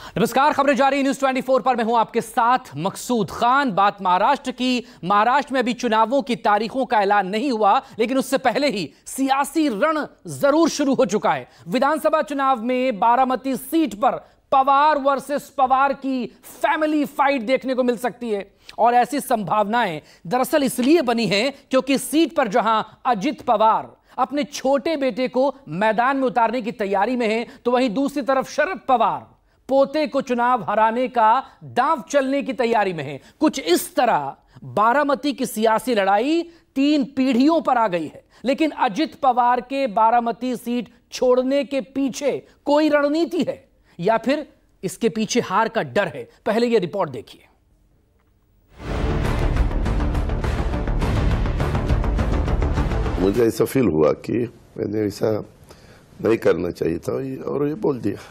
नमस्कार, खबरें जारी न्यूज 24 पर मैं हूं आपके साथ मकसूद खान। बात महाराष्ट्र की। महाराष्ट्र में अभी चुनावों की तारीखों का ऐलान नहीं हुआ, लेकिन उससे पहले ही सियासी रण जरूर शुरू हो चुका है। विधानसभा चुनाव में बारामती सीट पर पवार वर्सेस पवार की फैमिली फाइट देखने को मिल सकती है। और ऐसी संभावनाएं दरअसल इसलिए बनी हैं क्योंकि सीट पर जहां अजित पवार अपने छोटे बेटे को मैदान में उतारने की तैयारी में है, तो वहीं दूसरी तरफ शरद पवार पोते को चुनाव हराने का दांव चलने की तैयारी में है। कुछ इस तरह बारामती की सियासी लड़ाई 3 पीढ़ियों पर आ गई है। लेकिन अजित पवार के बारामती सीट छोड़ने के पीछे कोई रणनीति है या फिर इसके पीछे हार का डर है? पहले यह रिपोर्ट देखिए। मुझे ऐसा फील हुआ कि मैंने ऐसा नहीं करना चाहिए था और ये बोल दिया।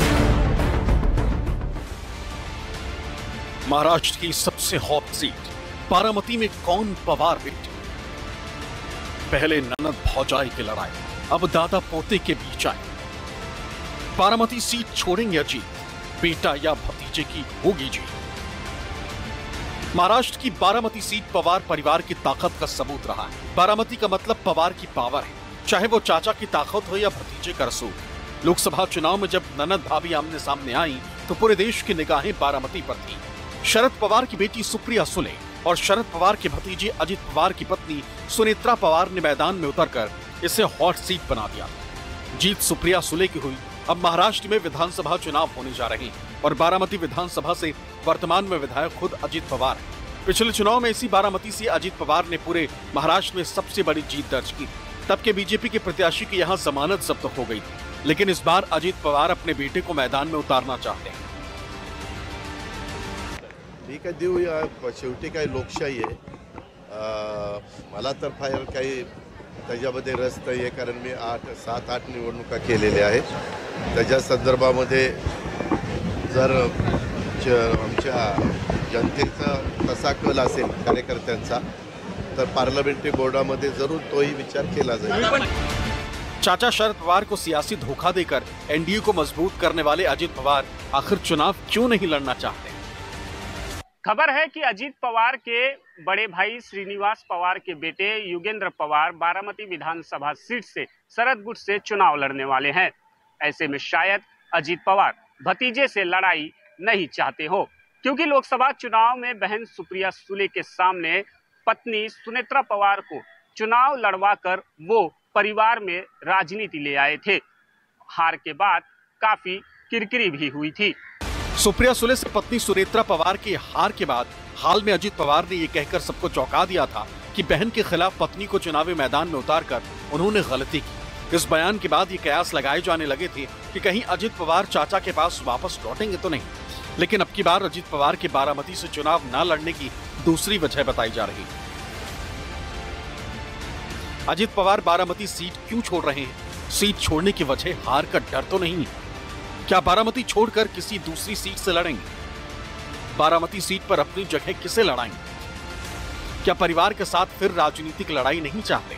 महाराष्ट्र की सबसे हॉट सीट बारामती में कौन पवार बेटे? पहले ननद भौजाई की लड़ाई, अब दादा पोते के बीच आई। बारामती सीट छोड़ेंगे अजीत, बेटा या भतीजे की होगी जीत। महाराष्ट्र की बारामती सीट पवार परिवार की ताकत का सबूत रहा है। बारामती का मतलब पवार की पावर है, चाहे वो चाचा की ताकत हो या भतीजे का रसूख। लोकसभा चुनाव में जब ननद भाभी आमने सामने आई तो पूरे देश की निगाहें बारामती पर थी। शरद पवार की बेटी सुप्रिया सुले और शरद पवार के भतीजे अजित पवार की पत्नी सुनेत्रा पवार ने मैदान में उतरकर इसे हॉट सीट बना दिया। जीत सुप्रिया सुले की हुई। अब महाराष्ट्र में विधानसभा चुनाव होने जा रहे हैं और बारामती विधानसभा से वर्तमान में विधायक खुद अजित पवार है। पिछले चुनाव में इसी बारामती से अजित पवार ने पूरे महाराष्ट्र में सबसे बड़ी जीत दर्ज की। तब के बीजेपी के प्रत्याशी की यहाँ जमानत जब्त हो गई थी, लेकिन इस बार अजित पवार अपने बेटे को मैदान में उतारना चाहते हैं। ठीक आहे, देऊया। शेवटी काही लोकशाही आहे। मला तर फार काही त्याच्यामध्ये रस नाही आहे, कारण मी 7-8 निवडणुका केलेल्या आहेत। त्याच्या संदर्भामध्ये जर आमच्या जनतेचा तसा कल असेल कार्यकर्त्यांचा, तर पार्लमेंटरी बोर्डामध्ये जरूर तोही विचार केला जाईल। चाचा शरद पवार को सियासी धोखा देकर एनडीए को मजबूत करने वाले अजित पवार आखिर चुनाव क्यों नहीं लड़ना चाहते? खबर है कि अजित पवार के बड़े भाई श्रीनिवास पवार के बेटे युगेंद्र पवार बारामती विधानसभा सीट से शरद गुट से चुनाव लड़ने वाले हैं। ऐसे में शायद अजित पवार भतीजे से लड़ाई नहीं चाहते हो, क्योंकि लोकसभा चुनाव में बहन सुप्रिया सुले के सामने पत्नी सुनेत्रा पवार को चुनाव लड़वाकर वो परिवार में राजनीति ले आए थे। हार के बाद काफी किरकिरी भी हुई थी। सुप्रिया सुले से पत्नी सुनेत्रा पवार की हार के बाद हाल में अजित पवार ने ये कहकर सबको चौंका दिया था कि बहन के खिलाफ पत्नी को चुनावी मैदान में उतारकर उन्होंने गलती की। इस बयान के बाद ये कयास लगाए जाने लगे थे कि कहीं अजित पवार चाचा के पास वापस लौटेंगे तो नहीं। लेकिन अब की बार अजित पवार के बारामती से चुनाव न लड़ने की दूसरी वजह बताई जा रही है। अजित पवार बारामती सीट क्यों छोड़ रहे हैं? सीट छोड़ने की वजह हार का डर तो नहीं है। क्या बारामती छोड़कर किसी दूसरी सीट से लड़ेंगे? बारामती सीट पर अपनी जगह किसे लड़ाएंगे? क्या परिवार के साथ फिर राजनीतिक लड़ाई नहीं चाहते?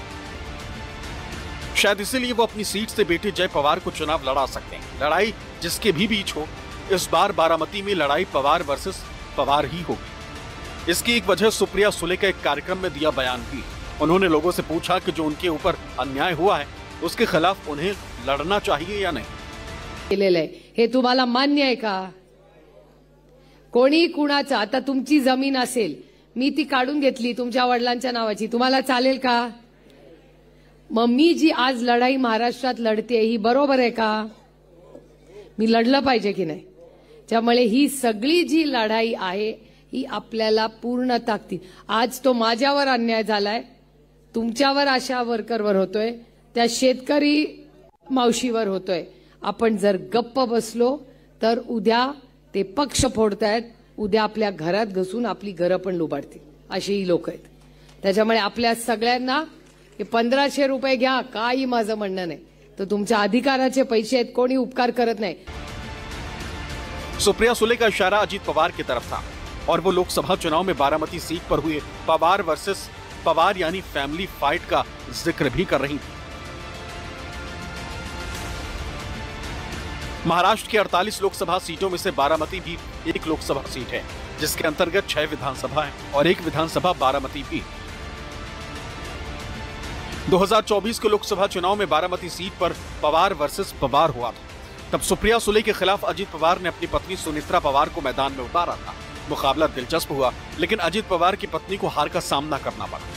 शायद इसीलिए वो अपनी सीट से बेटे जय पवार को चुनाव लड़ा सकते हैं। लड़ाई जिसके भी बीच हो, इस बार बारामती में लड़ाई पवार वर्सेस पवार ही होगी। इसकी एक वजह सुप्रिया सुले का एक कार्यक्रम में दिया बयान भी। उन्होंने लोगों से पूछा कि जो उनके ऊपर अन्याय हुआ है उसके खिलाफ उन्हें लड़ना चाहिए या नहीं। केलेलं आहे हे तुम्हाला मान्य आहे का? कोणी कुणाचा, आता तुमची जमीन असेल, मी ती काढून घेतली तुमच्या वडिलांच्या नावाची, तुम्हाला चालेल का? मग मी जी आज लढाई महाराष्ट्रात लढते ही बरोबर आहे का? मी लढलं पाहिजे की नाही? त्यामुळे ही सगळी जी लढाई आहे ही आपल्याला पूर्ण ताकदीने, आज तो माझ्यावर अन्याय झालाय, तुमच्यावर आशा वर्करवर होतोय, त्या शेतकरी मावशीवर होतोय। आपण जर गप्प बसलो तर उद्या ते पक्ष फोडतायत, उद्या आपल्या घरात घुसून आपली घरं पण लुबाडतील, असेही लोक आहेत। त्याच्यामुळे आपल्या सगळ्यांना 1500 रुपये घ्या, काही माझं म्हणणं नाही, तर तुमच्या अधिकाराचे पैसे आहेत, कोणी उपकार करत नाही। सुप्रिया सुले का इशारा अजित पवार की तरफ था और वो लोकसभा चुनाव में बारामती सीट पर हुए पवार वर्सेस पवार यानी फैमिली फाइट का जिक्र भी कर रही थी। महाराष्ट्र की 48 लोकसभा सीटों में से बारामती भी एक लोकसभा सीट है, जिसके अंतर्गत 6 विधानसभा है और एक विधानसभा बारामती भी। 2024 के लोकसभा चुनाव में बारामती सीट पर पवार वर्सेस पवार हुआ था। तब सुप्रिया सुले के खिलाफ अजित पवार ने अपनी पत्नी सुनेत्रा पवार को मैदान में उतारा था। मुकाबला दिलचस्प हुआ, लेकिन अजित पवार की पत्नी को हार का सामना करना पड़ा।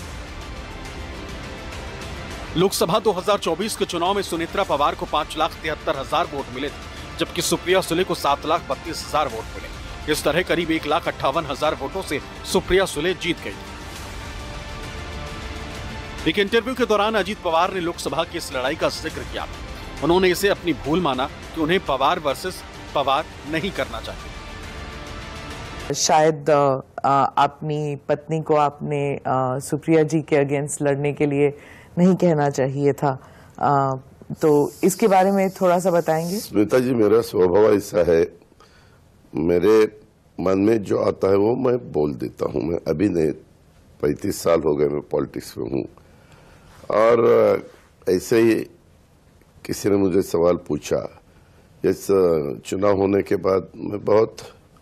लोकसभा 2024 के चुनाव में सुनेत्रा पवार को 5,73,000 वोट मिले थे, जबकि सुप्रिया सुले को 7,32,000 वोट मिले। इस तरह करीब 1,58,000 वोटों से सुप्रिया सुले जीत गई। एक इंटरव्यू के दौरान अजित पवार ने लोकसभा की इस लड़ाई का जिक्र किया। उन्होंने इसे अपनी भूल माना कि उन्हें पवार वर्सेस पवार नहीं करना चाहिए। शायद अपनी पत्नी को आपने सुप्रिया जी के अगेंस्ट लड़ने के लिए नहीं कहना चाहिए था, तो इसके बारे में थोड़ा सा बताएंगे। स्मिता जी, मेरा स्वभाव ऐसा है, मेरे मन में जो आता है वो मैं बोल देता हूँ। मैं अभी नहीं, 35 साल हो गए मैं पॉलिटिक्स में हूँ, और ऐसे ही किसी ने मुझे सवाल पूछा। इस चुनाव होने के बाद मैं बहुत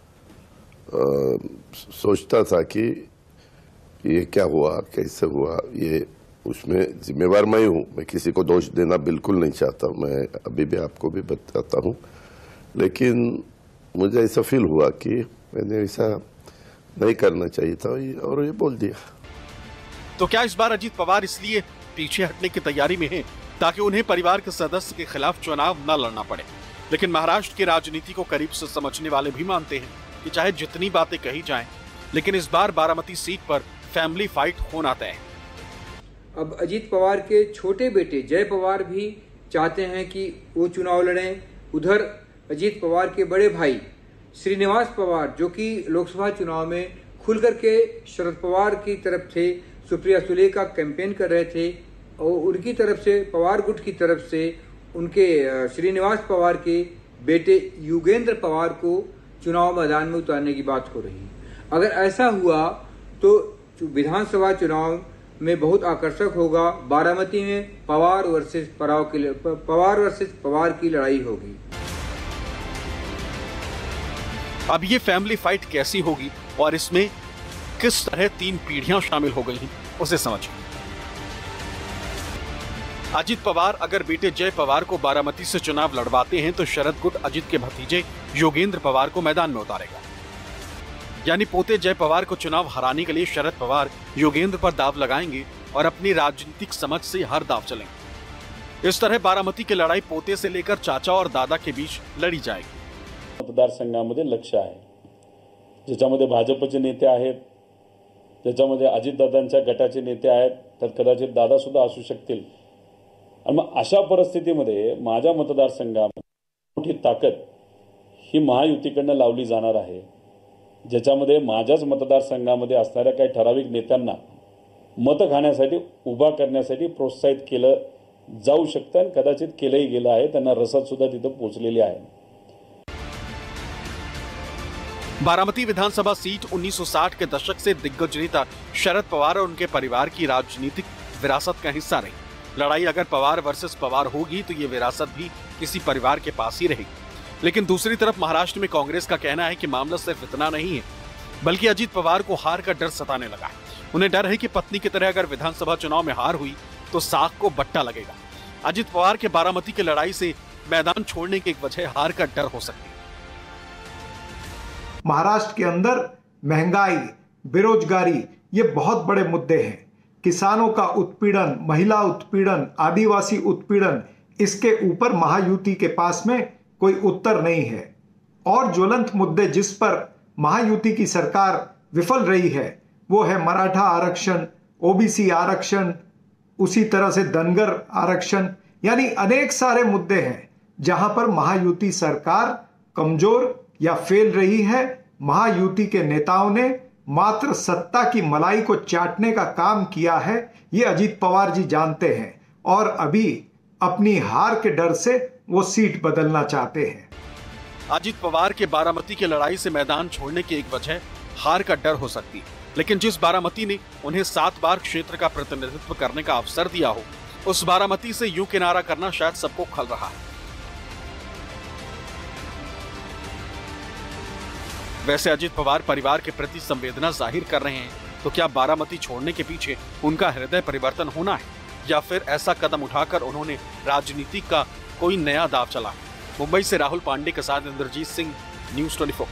सोचता था कि ये क्या हुआ, कैसे हुआ, ये उसमें जिम्मेवार मैं हूँ। मैं किसी को दोष देना बिल्कुल नहीं चाहता, मैं अभी भी आपको भी बताता हूँ, लेकिन मुझे ऐसा फील हुआ कि मैंने ऐसा नहीं करना चाहिए था और ये बोल दिया। तो क्या इस बार अजित पवार इसलिए पीछे हटने की तैयारी में हैं ताकि उन्हें परिवार के सदस्य के खिलाफ चुनाव न लड़ना पड़े? लेकिन महाराष्ट्र की राजनीति को करीब से समझने वाले भी मानते हैं कि चाहे जितनी बातें कही जाएं, लेकिन इस बार बारामती सीट पर फैमिली फाइट होना तय है। अब अजित पवार के छोटे बेटे जय पवार भी चाहते हैं कि वो चुनाव लड़ें। उधर अजित पवार के बड़े भाई श्रीनिवास पवार, जो कि लोकसभा चुनाव में खुल करके शरद पवार की तरफ से सुप्रिया सुले का कैंपेन कर रहे थे, और उनकी तरफ से, पवार गुट की तरफ से, उनके श्रीनिवास पवार के बेटे युगेंद्र पवार को चुनाव मैदान में उतारने की बात हो रही है। अगर ऐसा हुआ तो विधानसभा चुनाव में बहुत आकर्षक होगा। बारामती में पवार वर्सेस पवार की लड़ाई होगी। अब ये फैमिली फाइट कैसी होगी और इसमें किस तरह 3 पीढ़ियां शामिल हो गई हैं, उसे समझिए। अजित पवार अगर बेटे जय पवार को बारामती से चुनाव लड़वाते हैं तो शरद गुट अजित के भतीजे योगेंद्र पवार को मैदान में उतारेगा। यानी पोते जय पवार को चुनाव हराने के लिए शरद पवार योगेंद्र पर दाव लगाएंगे और अपनी राजनीतिक समझ से हर दाव चलेंगे। इस तरह बारामती की लड़ाई पोते से लेकर चाचा और दादा के बीच लड़ी जाएगी। मतदारसंघामध्ये लक्ष आहे, ज्याच्यामध्ये भाजपचे नेते आहेत, ज्याच्यामध्ये अजितदादांच्या गटाचे नेते आहेत, तर कदाचित दादा सुद्धा असू शकतील। आणि मग अशा परिस्थितीमध्ये माझ्या मतदारसंघामध्ये मोठी ताकद ही महायुतीकडनं लावली जाणार आहे, ज्याच्यामध्ये माझ्याच मतदारसंघामध्ये असणाऱ्या काही ठराविक नेत्यांना मत खाण्यासाठी, उभा करण्यासाठी प्रोत्साहित केलं जाऊ शकतं आणि कदाचित केलंही गेलं आहे। त्यांना रसद सुद्धा तिथं पोहोचलेली आहे। बारामती विधानसभा सीट 1960 के दशक से दिग्गज नेता शरद पवार और उनके परिवार की राजनीतिक विरासत का हिस्सा रही। लड़ाई अगर पवार वर्सेस पवार होगी तो ये विरासत भी किसी परिवार के पास ही रहेगी। लेकिन दूसरी तरफ महाराष्ट्र में कांग्रेस का कहना है कि मामला सिर्फ इतना नहीं है, बल्कि अजित पवार को हार का डर सताने लगा है। उन्हें डर है कि पत्नी की तरह अगर विधानसभा चुनाव में हार हुई तो साख को बट्टा लगेगा। अजित पवार के बारामती की लड़ाई से मैदान छोड़ने की एक वजह हार का डर हो सकती है। महाराष्ट्र के अंदर महंगाई, बेरोजगारी ये बहुत बड़े मुद्दे हैं। किसानों का उत्पीड़न, महिला उत्पीड़न, आदिवासी उत्पीड़न, इसके ऊपर महायुति के पास में कोई उत्तर नहीं है। और ज्वलंत मुद्दे जिस पर महायुति की सरकार विफल रही है वो है मराठा आरक्षण, ओबीसी आरक्षण, उसी तरह से धनगर आरक्षण, यानी अनेक सारे मुद्दे हैं जहां पर महायुति सरकार कमजोर या फेल रही है। महायुति के नेताओं ने मात्र सत्ता की मलाई को चाटने का काम किया है, ये अजित पवार जी जानते हैं, और अभी अपनी हार के डर से वो सीट बदलना चाहते हैं। अजित पवार के बारामती की लड़ाई से मैदान छोड़ने की एक वजह हार का डर हो सकती है, लेकिन जिस बारामती ने उन्हें 7 बार क्षेत्र का प्रतिनिधित्व करने का अवसर दिया हो, उस बारामती से यूं किनारा करना शायद सबको खल रहा है। वैसे अजित पवार परिवार के प्रति संवेदना जाहिर कर रहे हैं, तो क्या बारामती छोड़ने के पीछे उनका हृदय परिवर्तन होना है, या फिर ऐसा कदम उठाकर उन्होंने राजनीति का कोई नया दाव चला है? मुंबई से राहुल पांडे के साथ इंद्रजीत सिंह, न्यूज़ 24।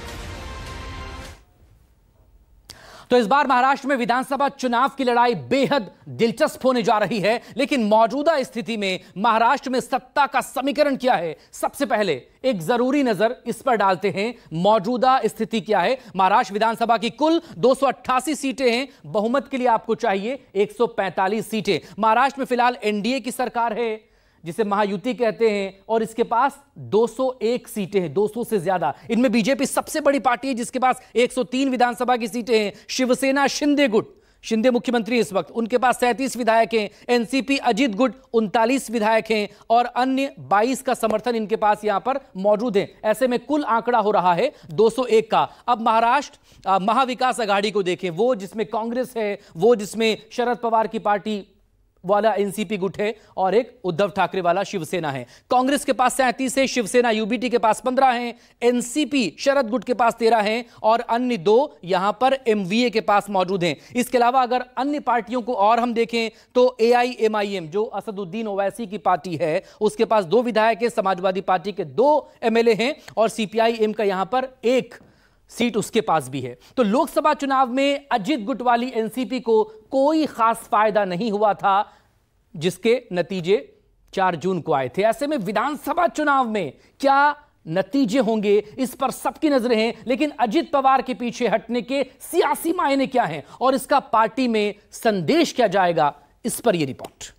तो इस बार महाराष्ट्र में विधानसभा चुनाव की लड़ाई बेहद दिलचस्प होने जा रही है, लेकिन मौजूदा स्थिति में महाराष्ट्र में सत्ता का समीकरण क्या है, सबसे पहले एक जरूरी नजर इस पर डालते हैं। मौजूदा स्थिति क्या है? महाराष्ट्र विधानसभा की कुल 288 सीटें हैं, बहुमत के लिए आपको चाहिए 145 सीटें। महाराष्ट्र में फिलहाल एनडीए की सरकार है, जिसे महायुति कहते हैं, और इसके पास 201 सीटें हैं, 200 से ज्यादा। इनमें बीजेपी सबसे बड़ी पार्टी है, जिसके पास 103 विधानसभा की सीटें हैं। शिवसेना शिंदे गुट, शिंदे मुख्यमंत्री इस वक्त, उनके पास 37 विधायक हैं। एनसीपी अजित गुट 39 विधायक हैं और अन्य 22 का समर्थन इनके पास यहां पर मौजूद है। ऐसे में कुल आंकड़ा हो रहा है 201 का। अब महाराष्ट्र महाविकास आघाड़ी को देखें, वो जिसमें कांग्रेस है, वो जिसमें शरद पवार की पार्टी वाला एनसीपी गुट है और एक उद्धव ठाकरे वाला शिवसेना है। कांग्रेस के पास 37 है, शिवसेना यूबीटी के पास 15 हैं, एनसीपी शरद गुट के पास 13 हैं और अन्य 2 यहां पर एमवीए के पास मौजूद हैं। इसके अलावा अगर अन्य पार्टियों को और हम देखें तो एआईएमआईएम, जो असदुद्दीन ओवैसी की पार्टी है, उसके पास 2 विधायक हैं, समाजवादी पार्टी के 2 एमएलए हैं और सीपीआईएम का यहां पर 1 सीट उसके पास भी है। तो लोकसभा चुनाव में अजित गुट वाली एनसीपी को कोई खास फायदा नहीं हुआ था, जिसके नतीजे 4 जून को आए थे। ऐसे में विधानसभा चुनाव में क्या नतीजे होंगे, इस पर सबकी नजरें हैं, लेकिन अजित पवार के पीछे हटने के सियासी मायने क्या हैं और इसका पार्टी में संदेश क्या जाएगा, इस पर यह रिपोर्ट।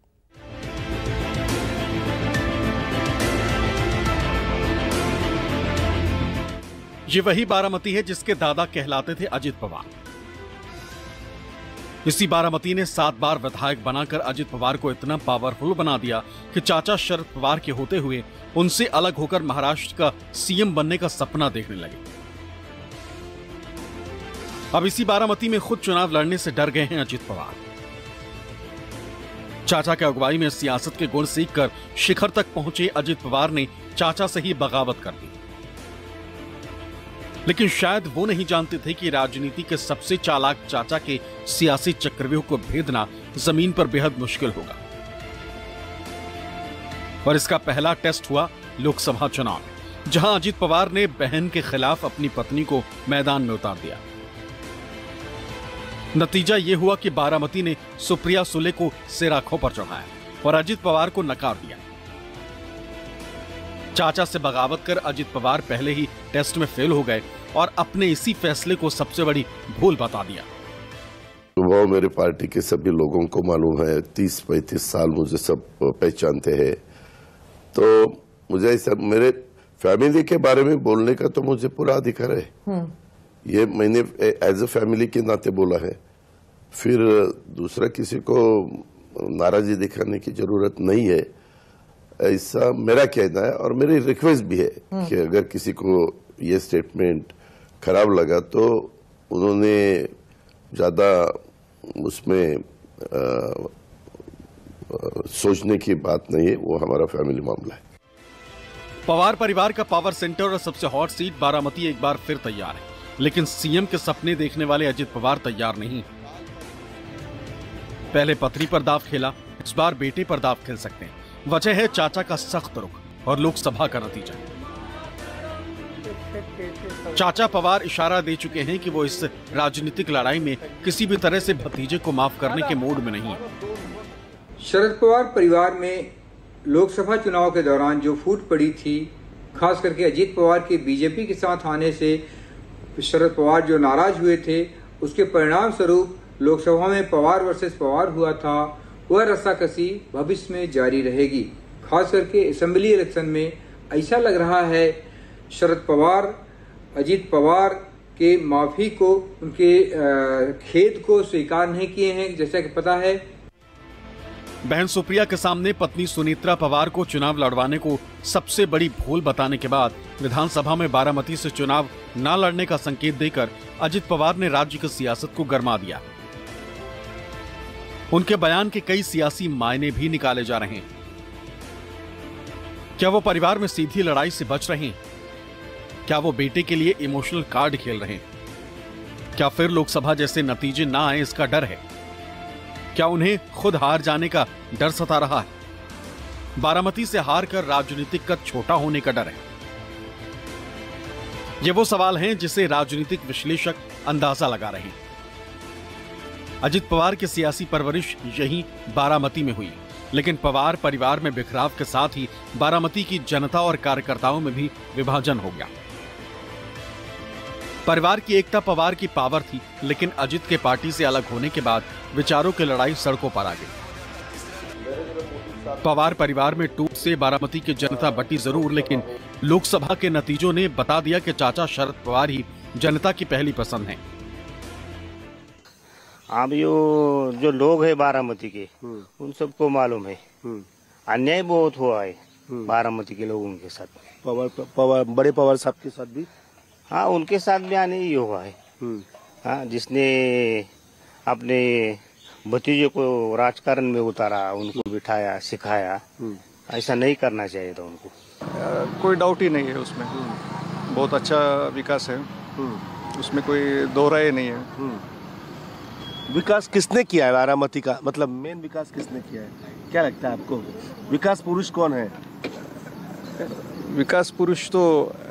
ये वही बारामती है जिसके दादा कहलाते थे अजित पवार। इसी बारामती ने 7 बार विधायक बनाकर अजित पवार को इतना पावरफुल बना दिया कि चाचा शरद पवार के होते हुए उनसे अलग होकर महाराष्ट्र का सीएम बनने का सपना देखने लगे। अब इसी बारामती में खुद चुनाव लड़ने से डर गए हैं अजित पवार। चाचा के अगुवाई में सियासत के गुण सीखकर शिखर तक पहुंचे अजित पवार ने चाचा से ही बगावत कर दी। लेकिन शायद वो नहीं जानते थे कि राजनीति के सबसे चालाक चाचा के सियासी चक्रव्यूह को भेदना जमीन पर बेहद मुश्किल होगा। और इसका पहला टेस्ट हुआ लोकसभा चुनाव में, जहां अजित पवार ने बहन के खिलाफ अपनी पत्नी को मैदान में उतार दिया। नतीजा यह हुआ कि बारामती ने सुप्रिया सुले को सिर आंखों पर चढ़ाया और अजित पवार को नकार दिया। चाचा से बगावत कर अजित पवार पहले ही टेस्ट में फेल हो गए और अपने इसी फैसले को सबसे बड़ी भूल बता दिया। वो मेरे पार्टी के सभी लोगों को मालूम है, 30-35 साल मुझे सब पहचानते हैं, तो मुझे ऐसा मेरे फैमिली के बारे में बोलने का तो मुझे पूरा अधिकार है। ये मैंने एज ए फैमिली के नाते बोला है, फिर दूसरा किसी को नाराजगी दिखाने की जरूरत नहीं है, ऐसा मेरा कहना है। और मेरी रिक्वेस्ट भी है कि अगर किसी को ये स्टेटमेंट खराब लगा तो उन्होंने ज्यादा उसमें सोचने की बात नहीं है, वो हमारा फैमिली मामला है। पवार परिवार का पावर सेंटर और सबसे हॉट सीट बारामती एक बार फिर तैयार है, लेकिन सीएम के सपने देखने वाले अजित पवार तैयार नहीं। पहले पत्नी पर दाव खेला, इस बार बेटे पर दाव खेल सकते हैं। वजह है चाचा का सख्त रुख और लोकसभा का नतीजा। चाचा पवार इशारा दे चुके हैं कि वो इस राजनीतिक लड़ाई में किसी भी तरह से भतीजे को माफ करने के मूड में नहीं है। शरद पवार परिवार में लोकसभा चुनाव के दौरान जो फूट पड़ी थी, खास करके अजित पवार के बीजेपी के साथ आने से शरद पवार जो नाराज हुए थे, उसके परिणाम स्वरूप लोकसभा में पवार वर्सेस पवार हुआ था, वह रस्साकसी भविष्य में जारी रहेगी। खास करके असेंबली इलेक्शन में ऐसा लग रहा है शरद पवार अजित पवार के माफी को, उनके खेद को स्वीकार नहीं किए हैं। जैसा कि पता है, बहन सुप्रिया के सामने पत्नी सुनीत्रा पवार को चुनाव लड़वाने को सबसे बड़ी भूल बताने के बाद विधानसभा में बारामती से चुनाव न लड़ने का संकेत देकर अजित पवार ने राज्य की सियासत को गरमा दिया। उनके बयान के कई सियासी मायने भी निकाले जा रहे हैं। क्या वो परिवार में सीधी लड़ाई से बच रहे हैं? क्या वो बेटे के लिए इमोशनल कार्ड खेल रहे हैं? क्या फिर लोकसभा जैसे नतीजे ना आए इसका डर है? क्या उन्हें खुद हार जाने का डर सता रहा है? बारामती से हार कर राजनीतिक कद छोटा होने का डर है? ये वो सवाल हैं जिसे राजनीतिक विश्लेषक अंदाजा लगा रहे हैं। अजित पवार की सियासी परवरिश यही बारामती में हुई, लेकिन पवार परिवार में बिखराव के साथ ही बारामती की जनता और कार्यकर्ताओं में भी विभाजन हो गया। परिवार की एकता पवार की पावर थी, लेकिन अजित के पार्टी से अलग होने के बाद विचारों की लड़ाई सड़कों पर आ गई। पवार परिवार में टूट से बारामती की जनता बटी जरूर, लेकिन लोकसभा के नतीजों ने बता दिया कि चाचा शरद पवार ही जनता की पहली पसंद हैं। अब यो जो लोग हैं बारामती के, उन सबको मालूम है अन्याय बहुत हुआ है बारामती के लोगों के साथ। पवार बड़े पवार साहब के साथ भी, हाँ, उनके साथ भी अन्याय ही हुआ है। हाँ, जिसने अपने भतीजे को राजकारण में उतारा, उनको बिठाया, सिखाया, ऐसा नहीं करना चाहिए था उनको। कोई डाउट ही नहीं है उसमें। बहुत अच्छा विकास है, उसमें कोई दो राय नहीं है। विकास किसने किया है बारामती का? मतलब मेन विकास किसने किया है? क्या लगता है आपको? विकास पुरुष कौन है? विकास पुरुष तो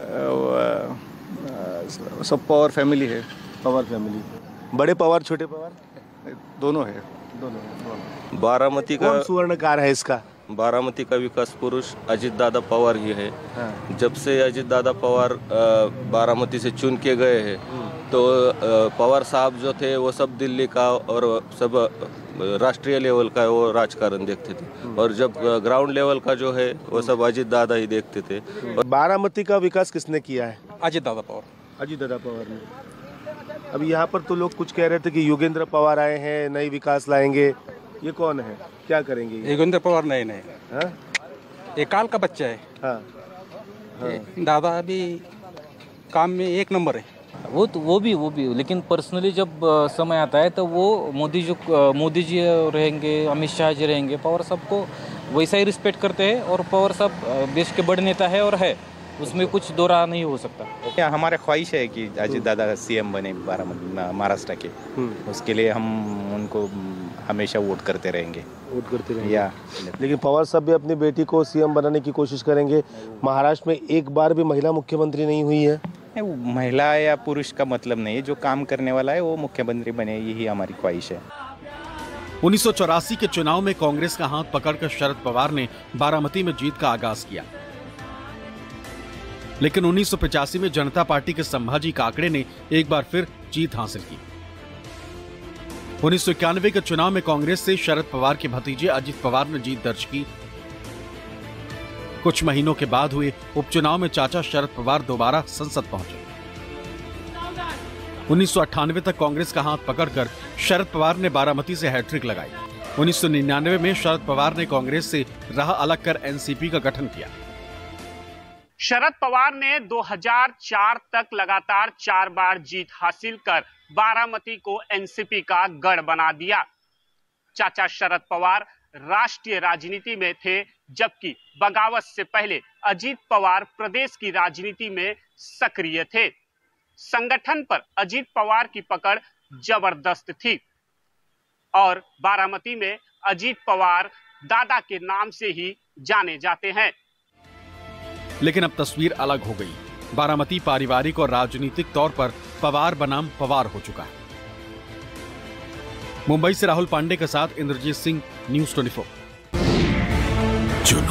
सब पवार फैमिली है। पवार फैमिली, बड़े पवार छोटे पवार दोनों है। बारामती का कौन सुवर्णकार है इसका? बारामती का विकास पुरुष अजित दादा पवार ही है। हाँ। जब से अजित दादा पवार बारामती से चुन के गए हैं, तो पवार साहब जो थे वो सब दिल्ली का और सब राष्ट्रीय लेवल का वो राजकारण देखते थे, और जब ग्राउंड लेवल का जो है वो सब अजित दादा ही देखते थे। और बारामती का विकास किसने किया है? अजित दादा पवार। अजित दादा पवार ने। अभी यहाँ पर तो लोग कुछ कह रहे थे कि योगेंद्र पवार आए हैं, नई विकास लाएंगे। ये कौन है, क्या करेंगे? योगेंद्र पवार नहीं। हाँ? ये काल का बच्चा है। हाँ। दादा अभी काम में एक नंबर है। वो भी लेकिन पर्सनली जब समय आता है तो वो मोदी जी रहेंगे, अमित शाह जी रहेंगे, पवार साहब को वैसा ही रिस्पेक्ट करते हैं। और पवार साहब देश के बड़े नेता है और है, उसमें कुछ दो राह नहीं हो सकता। क्या हमारे ख्वाहिश है कि अजित दादा सीएम बने महाराष्ट्र के, उसके लिए हम उनको हमेशा वोट करते रहेंगे। या लेकिन पवार साहब भी अपनी बेटी को सीएम बनाने की कोशिश करेंगे। महाराष्ट्र में एक बार भी महिला मुख्यमंत्री नहीं हुई है। वो महिला या पुरुष का मतलब नहीं है, जो काम करने वाला है वो मुख्यमंत्री बने, यही हमारी ख्वाहिश है। 1984 के चुनाव में कांग्रेस का हाथ पकड़कर शरद पवार ने बारामती में जीत का आगाज किया, लेकिन 1985 में जनता पार्टी के संभाजी काकड़े ने एक बार फिर जीत हासिल की। 1991 के चुनाव में कांग्रेस से शरद पवार के भतीजे अजित पवार ने जीत दर्ज की। कुछ महीनों के बाद हुए उपचुनाव में चाचा शरद पवार दोबारा संसद पहुंचे। 1998 तक कांग्रेस का हाथ पकड़कर शरद पवार ने बारामती से हैट्रिक लगाई। 1999 में शरद पवार ने कांग्रेस से राह अलग कर एनसीपी का गठन किया। शरद पवार ने 2004 तक लगातार 4 बार जीत हासिल कर बारामती को एनसीपी का गढ़ बना दिया। चाचा शरद पवार राष्ट्रीय राजनीति में थे, जबकि बगावत से पहले अजित पवार प्रदेश की राजनीति में सक्रिय थे। संगठन पर अजित पवार की पकड़ जबरदस्त थी और बारामती में अजित पवार दादा के नाम से ही जाने जाते हैं। लेकिन अब तस्वीर अलग हो गई। बारामती पारिवारिक और राजनीतिक तौर पर पवार बनाम पवार हो चुका है। मुंबई से राहुल पांडे के साथ इंद्रजीत सिंह, न्यूज़ 24।